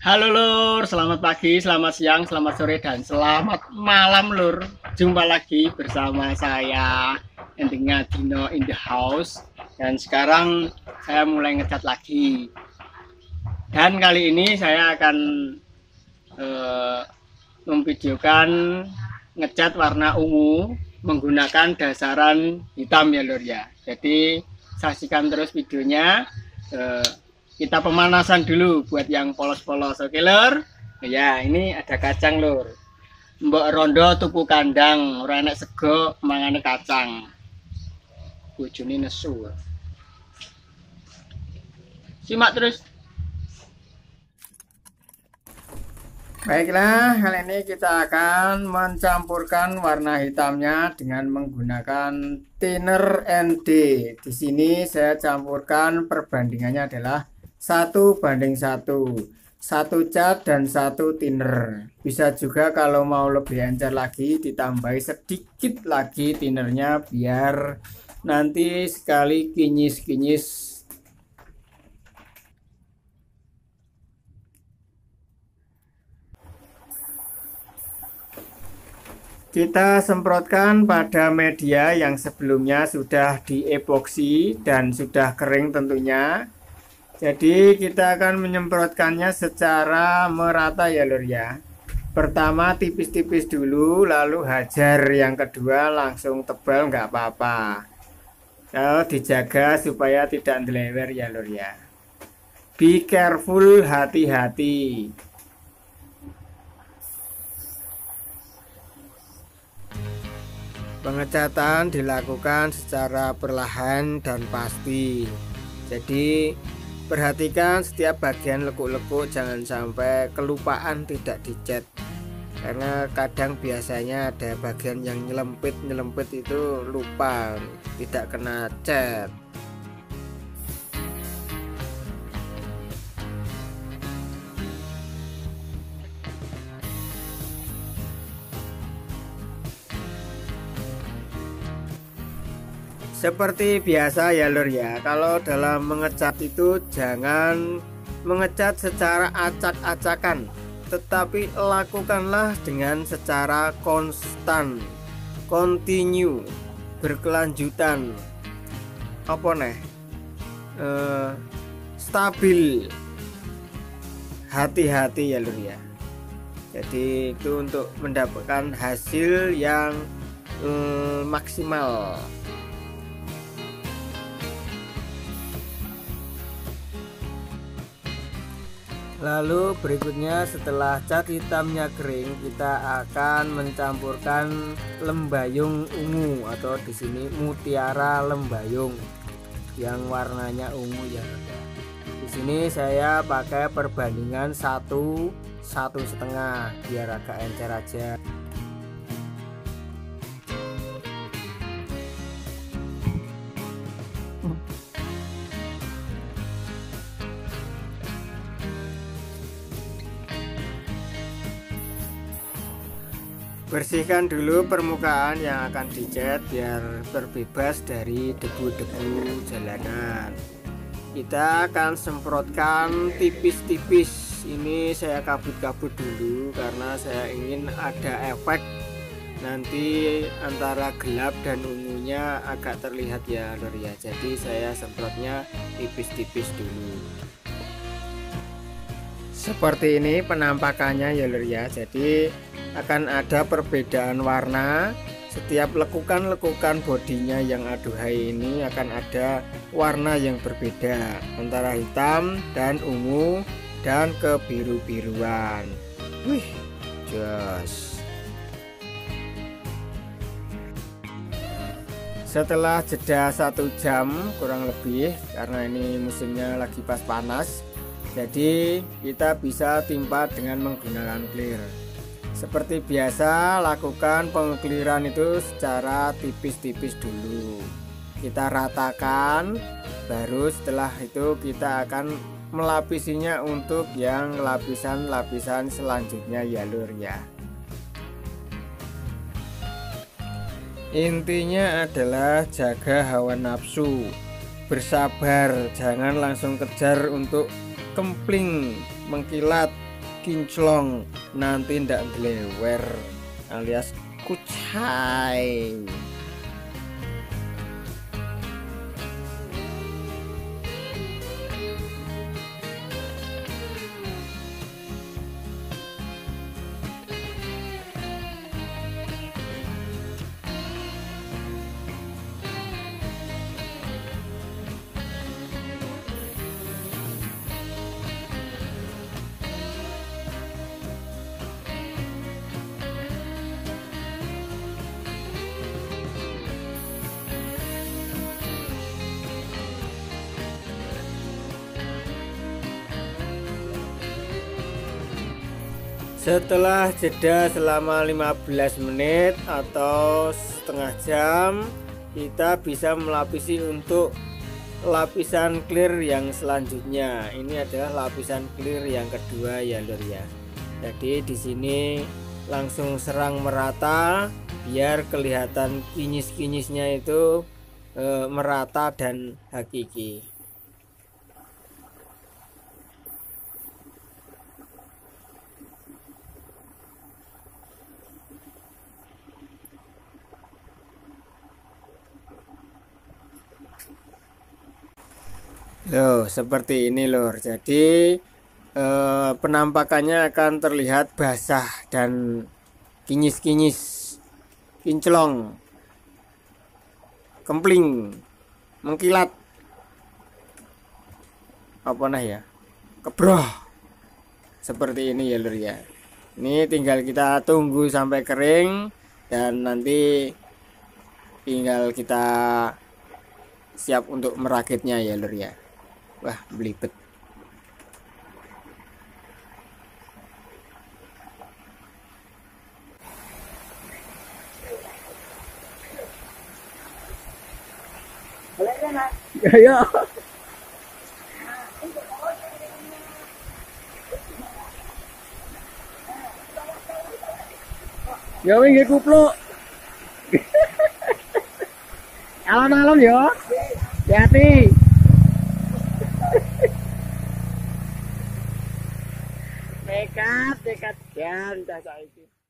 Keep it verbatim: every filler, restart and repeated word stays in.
Halo Lur, selamat pagi, selamat siang, selamat sore, dan selamat malam Lur. Jumpa lagi bersama saya Endingnya Dino in the house. Dan sekarang saya mulai ngecat lagi. Dan kali ini saya akan eh, memvideokan ngecat warna ungu menggunakan dasaran hitam ya Lur ya. Jadi saksikan terus videonya. Eh, kita pemanasan dulu buat yang polos-polos, oke Lur? Ya, ini ada kacang Lur. Mbok rondo tuku kandang, ora enek sego mangane kacang. Bojone nesu. Simak terus. Baiklah, kali ini kita akan mencampurkan warna hitamnya dengan menggunakan thinner N D. Di sini saya campurkan perbandingannya adalah satu banding satu, satu cat dan satu thinner. Bisa juga kalau mau lebih encer lagi ditambahi sedikit lagi thinnernya biar nanti sekali kinyis-kinyis kita semprotkan pada media yang sebelumnya sudah diepoksi dan sudah kering tentunya. Jadi kita akan menyemprotkannya secara merata ya Lur ya. Pertama tipis-tipis dulu, lalu hajar. Yang kedua langsung tebal nggak apa-apa. Kalau dijaga supaya tidak ndelewer ya Lur ya. Be careful, hati-hati. Pengecatan dilakukan secara perlahan dan pasti. Jadi perhatikan setiap bagian lekuk-lekuk, jangan sampai kelupaan tidak dicat. Karena kadang biasanya ada bagian yang nyelempit-nyelempit itu lupa, tidak kena cat. Seperti biasa ya Lur ya, kalau dalam mengecat itu jangan mengecat secara acak-acakan, tetapi lakukanlah dengan secara konstan, continue, berkelanjutan, apa nih, eh, stabil, hati-hati ya Lur ya. Jadi itu untuk mendapatkan hasil yang eh, maksimal. Lalu berikutnya setelah cat hitamnya kering, kita akan mencampurkan lembayung ungu atau di sini mutiara lembayung yang warnanya ungu ya. Di sini saya pakai perbandingan satu satu setengah biar agak encer aja. Bersihkan dulu permukaan yang akan dicat biar terbebas dari debu-debu jalanan. Kita akan semprotkan tipis-tipis. Ini saya kabut-kabut dulu karena saya ingin ada efek nanti antara gelap dan ungunya agak terlihat ya Lur ya. Jadi saya semprotnya tipis-tipis dulu. Seperti ini penampakannya ya Lur ya. Jadi akan ada perbedaan warna. Setiap lekukan-lekukan bodinya yang aduhai ini akan ada warna yang berbeda antara hitam dan ungu dan kebiru-biruan. Wih, jos. Setelah jeda satu jam kurang lebih, karena ini musimnya lagi pas panas, jadi kita bisa timpa dengan menggunakan clear. Seperti biasa, lakukan pengkliran itu secara tipis-tipis dulu. Kita ratakan, baru setelah itu kita akan melapisinya untuk yang lapisan-lapisan selanjutnya ya Lur ya. Intinya adalah jaga hawa nafsu, bersabar, jangan langsung kejar untuk kempling, mengkilat, kinclong nanti ndak glewer alias kucai. Setelah jeda selama lima belas menit atau setengah jam, kita bisa melapisi untuk lapisan clear yang selanjutnya. Ini adalah lapisan clear yang kedua ya lur ya. Jadi di sini langsung serang merata biar kelihatan kinyis-kinyisnya itu e, merata dan hakiki. Loh, seperti ini lur. Jadi eh, penampakannya akan terlihat basah dan kinyis-kinyis, kinclong, kempling, mengkilat, apa nah ya, kebroh. Seperti ini ya lur ya. Ini tinggal kita tunggu sampai kering dan nanti tinggal kita siap untuk merakitnya ya lur ya. Wah, belibet. Ya. Ya wingi kupluk. Alon-alon ya. Hati-hati. Dekat, dekat, ya, entah saiki.